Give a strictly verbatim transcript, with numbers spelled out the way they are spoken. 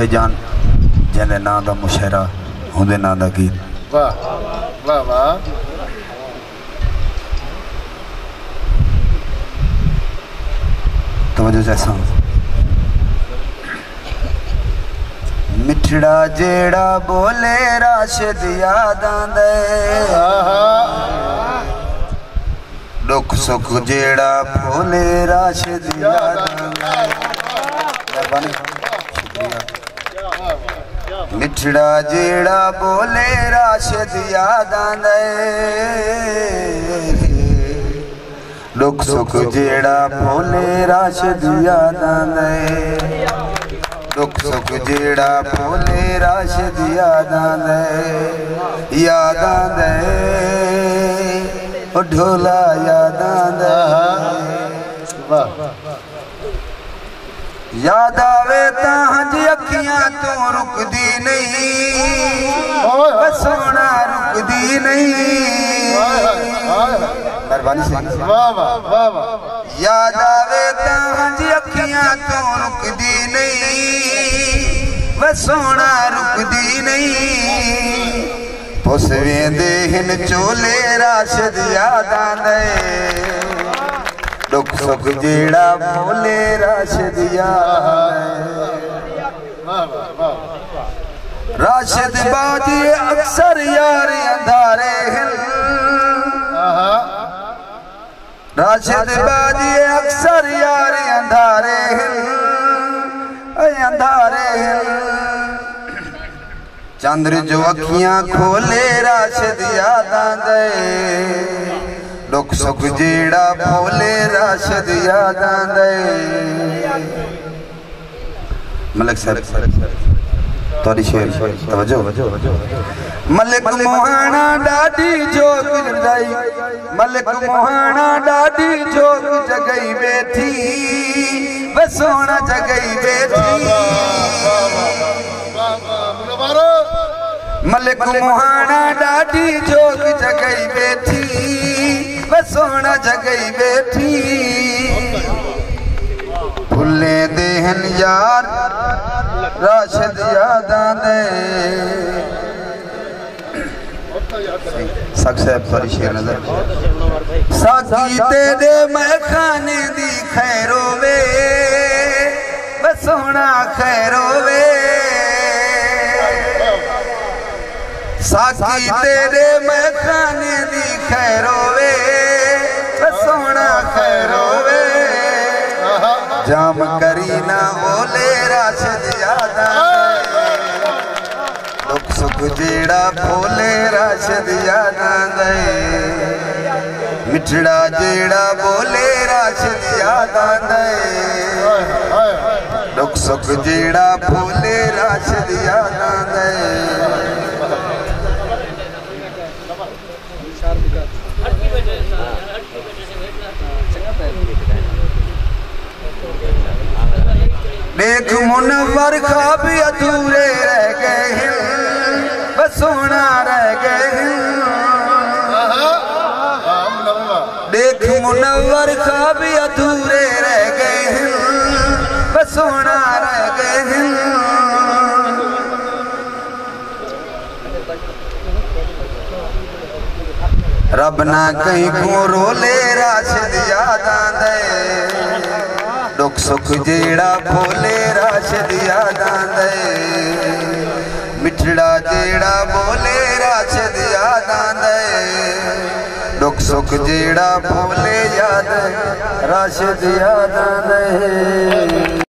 जान जैसे ना दा मुशायरा होंदे ना दा गीत। वाह वाह वाह। तवज्जो जैसा मिठड़ा जेड़ा बोले राशिद याद आंदे, दुख सुख जेड़ा बोले राशिद याद आंदे। मिठड़ा जेड़ा बोले राशिद याद आंदे, दुख सुख जेड़ा बोले राशिद याद आंदे। दुख सुख जेड़ा बोले राशिद याद आंदे, याद आंदे ओ ढोला याद आंदे। याद आवे तां अखियां तो रुकदी नहीं, सोना रुकदी नहीं। मेहरबानी से याद आवे तां अखियां तो रुकदी नहीं, वह सोना रुकदी नहीं। पुस वेंदे हिन चोले राशिद याद आंदे, दुख सुख जेड़ा बोले राशिद याद। राशिद बाजी अक्सर यार अंधारे हिल, राशिद बाजी अक्सर यार अंधारे हिल, अंधारे हिल। चंद्र जो अखियां खोले राशिद याद आंदे, दुख सुख जेड़ा बोले राशिद याद आंदे। मलिक साहब तोरी शेर तवज्जो। मलिक मोहाना डाडी जोग जगई, मलिक मोहाना डाडी जोग जगई बैठी, वे सोना जगई बैठी। मलिक मोहाना डाडी जोग जगई बैठी, वे सोना जगई बैठी। भुले देहन यार राशिद याद आंदे। साहब सॉरी शेर नजर। साकी तेरे मैं खाने दी खैरो वे, वे सोना खैरो वे। साकी तेरे मैं खाने दी खैरो वे, वे सोना खैरो वे। जाम करीना ओले राशिद याद आंदे, दुख सुख जेड़ा बोले राशिद याद आंदे। मिठड़ा जेड़ा बोले राशिद याद आंदे, दुख सुख जेड़ा बोले राशिद याद आंदे। देख मुनव्वर ख्वाब अधूरे रह गए हैं, बस सोना रह गए हैं। देख मुनव्वर ख्वाब अधूरे रह गए हैं, बस सोना रह गए हैं। रब ना कहीं को रोले राशिद याद आंदे, दुख सुख जेड़ा बोले राशिद याद आंदे। मिठड़ा जेड़ा बोले राशिद याद आंदे, दुख सुख जेड़ा बोले याद राशिद याद आंदे।